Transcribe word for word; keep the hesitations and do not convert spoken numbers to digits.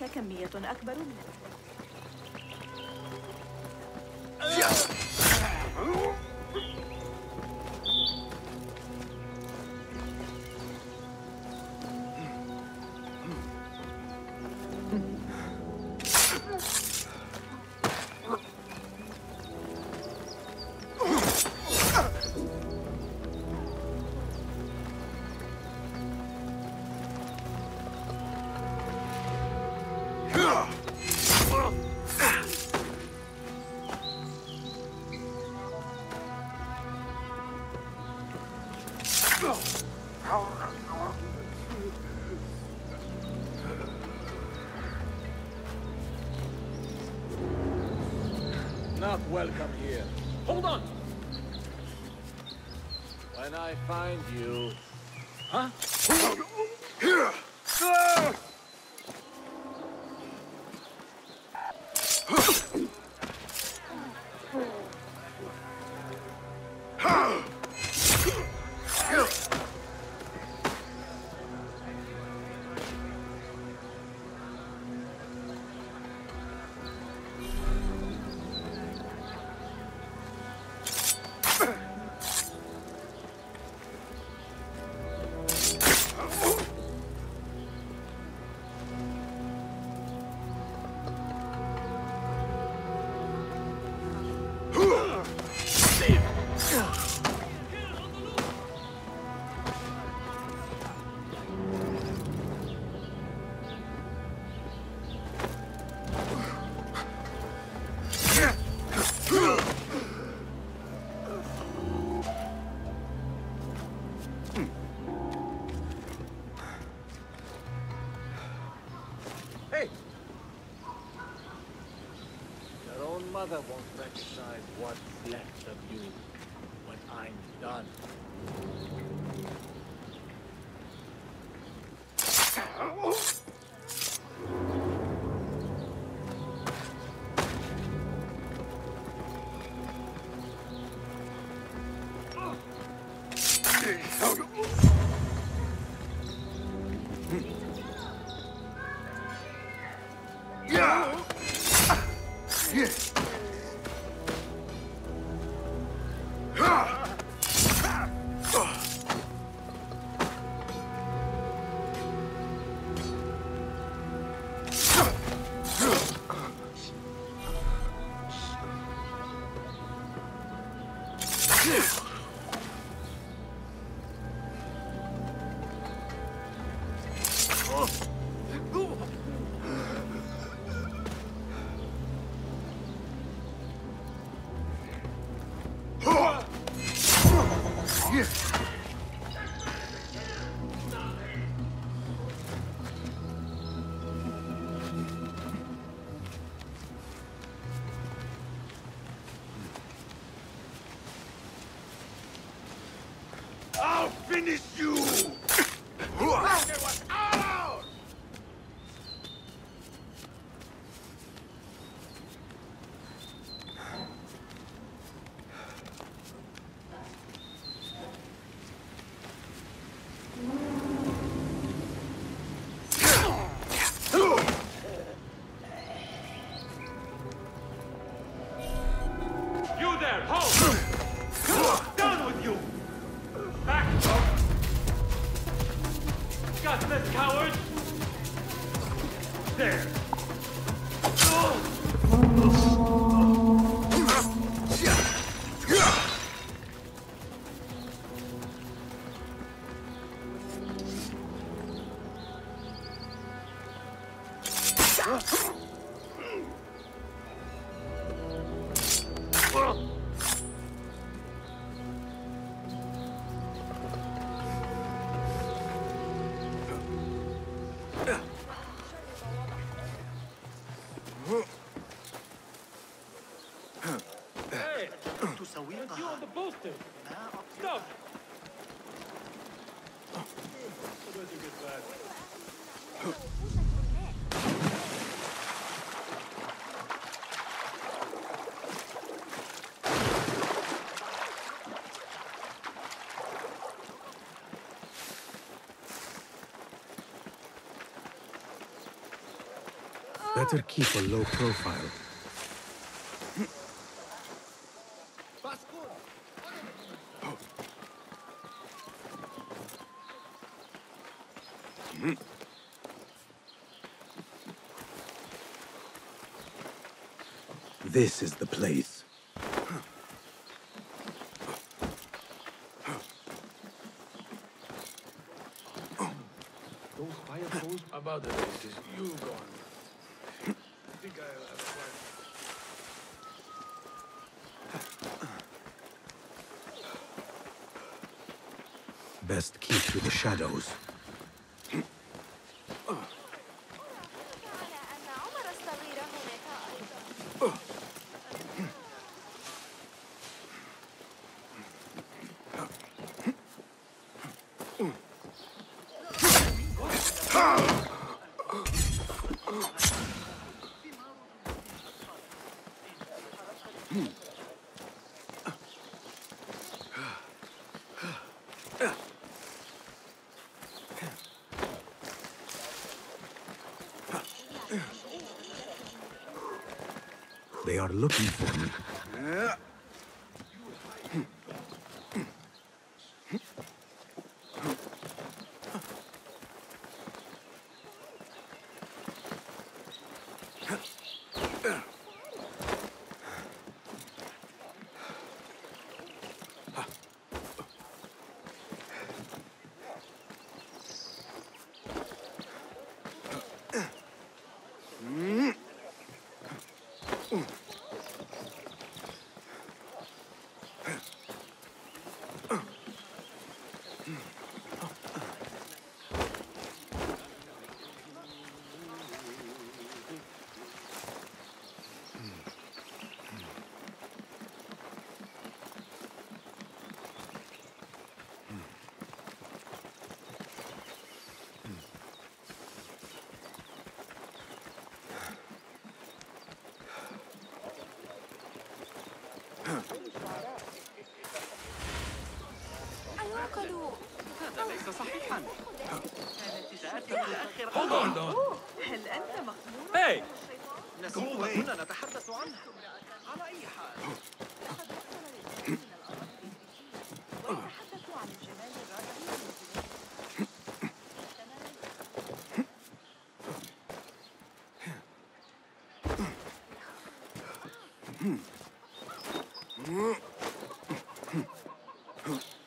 هناك كمية أكبر من Not welcome here. Hold on! When I find you... Huh? Mother won't recognize what's left of you when I'm done. I'll finish you! It was out! You there, hold! Down with you! Back up! Gutless coward! There! Hey! It's you on the bolster! Stop! Where'd you get back? Better keep a low profile. This is the place. Those fire poles about the races, you gone. I think I'll have a plan. Best keep to the shadows. They are looking for me. هذا ليس صحيحا. Hold on, though. هل أنت مخمور؟ هاي نسوق ما كنا نتحدث عنه. على أي حال ويتحدث عن الجمال الرائع Hmm.